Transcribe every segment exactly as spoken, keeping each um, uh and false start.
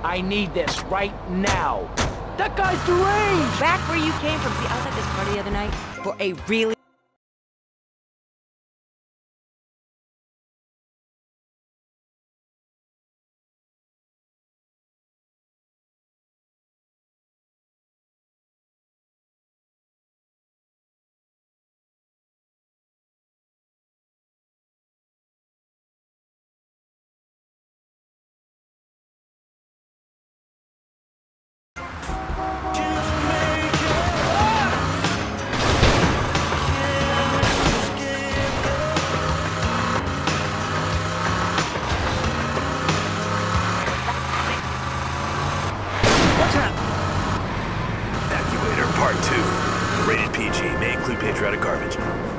I need this right now. That guy's deranged! Back where you came from. See, I was at this party the other night for a really... Part two. Rated P G. May include patriotic garbage.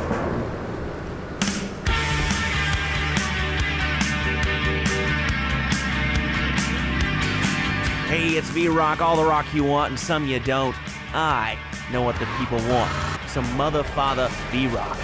Hey, it's V-Rock, all the rock you want and some you don't. I know what the people want. Some mother-father V-Rock.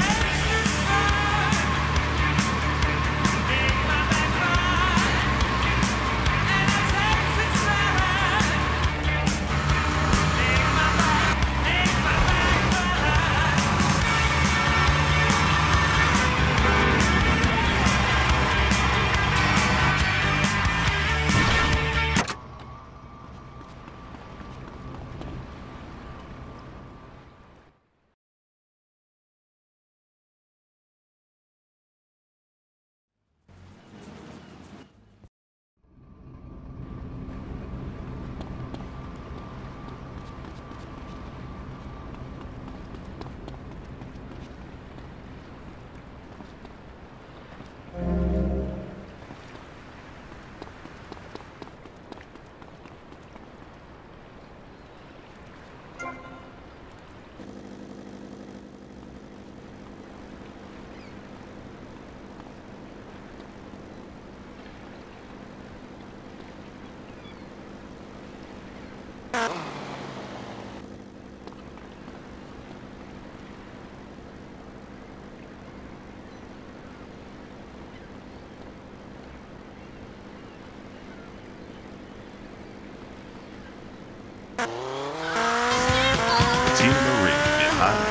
Team Marine behind.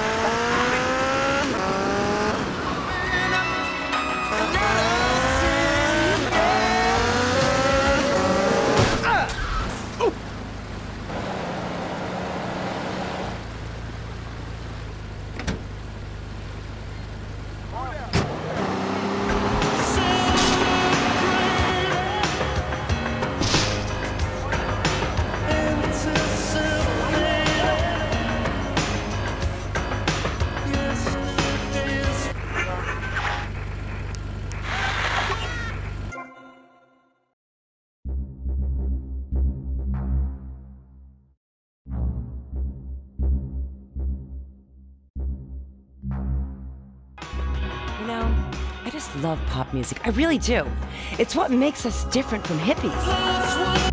You know, I just love pop music. I really do. It's what makes us different from hippies.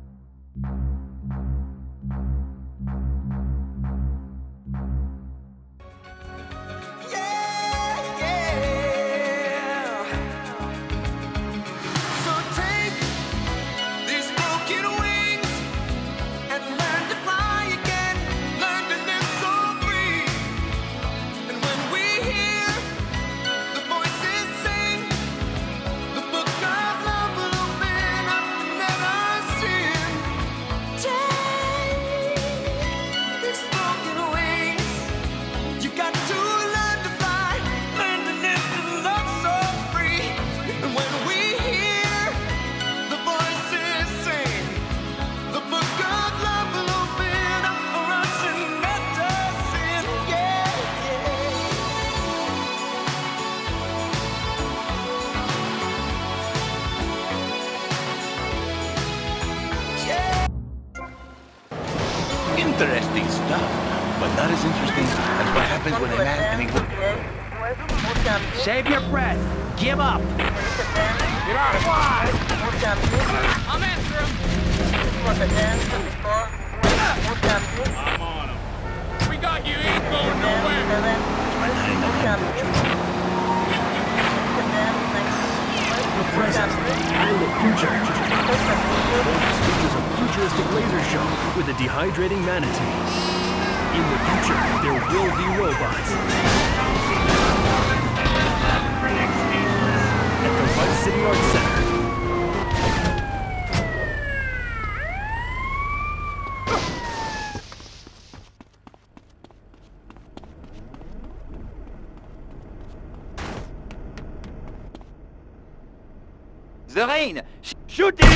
Interesting stuff, but not as interesting as what happens when a man and a woman... Save your breath. Give up. Get out of line. I'm after him. I'm on him. We got you. He ain't going nowhere. The present and the future. laser show with the dehydrating manatee. In the future, there will be robots. At the Vice City Arts Center. Zarine! Shoot him!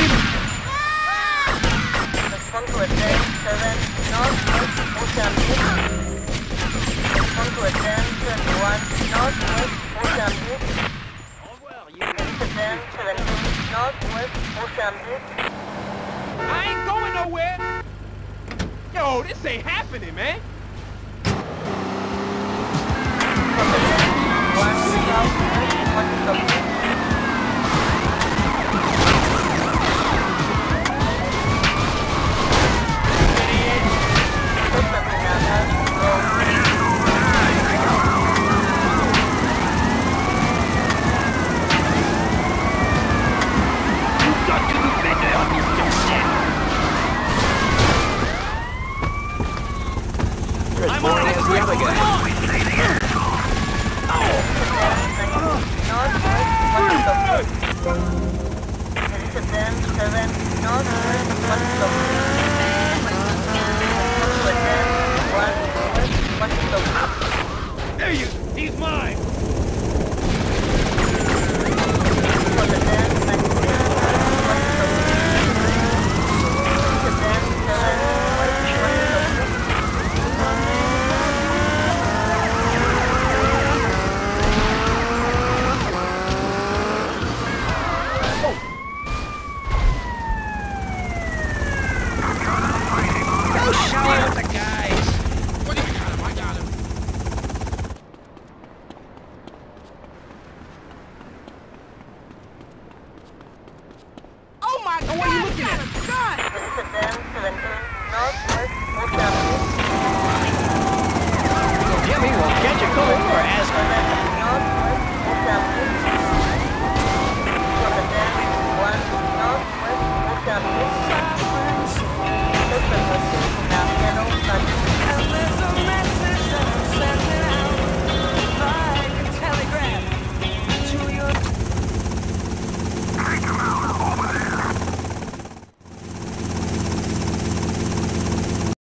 Respond to attempt seven northwest Mozambique. Respond to attempt twenty-one northwest Mozambique. Attempt seventeen northwest Mozambique. I ain't going nowhere. Yo, this ain't happening, man. One southwest Mozambique. I'm on it! Quick! Come on! Northwest, seven, northwest,